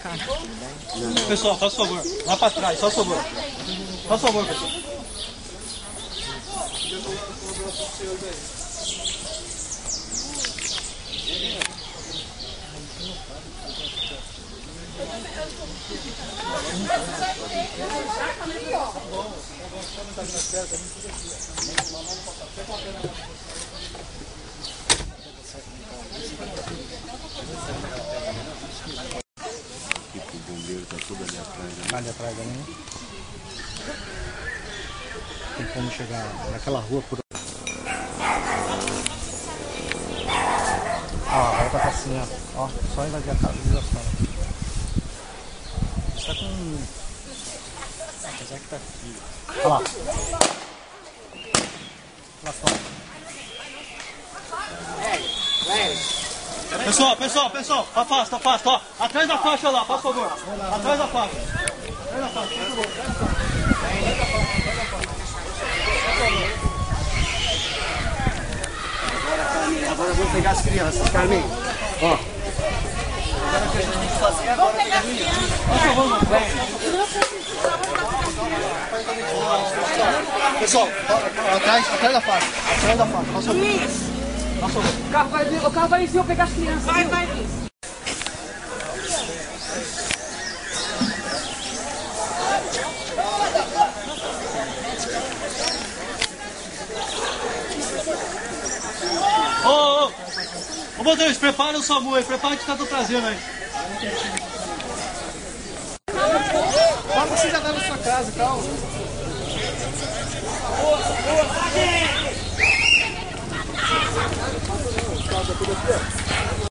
Pessoal, faz favor. Lá pra trás, faz favor. Faz favor, pessoal. O bombeiro tá tudo ali atrás, né? Ali atrás ali, né? Tem como chegar naquela rua por... Ó, agora tá assim, ó. Ó, só invadir a casa e ação. Está com... Apesar que tá frio. Olha lá. Lá fora. Pessoal, afasta, ó. Atrás da faixa lá, faz favor. Atrás da faixa. Atrás da faixa, por favor. Agora vamos pegar as crianças, Carmen. Ó. Agora o que a gente tem que fazer agora é Pessoal, atrás da faixa. Atrás da faixa, faz favor. Faz favor. O carro vai vir, eu pegar as crianças. Vai vir. Ô, motorista, prepara o SAMU aí, prepara que tá trazendo aí. Vamos que você já tá na sua casa, calma.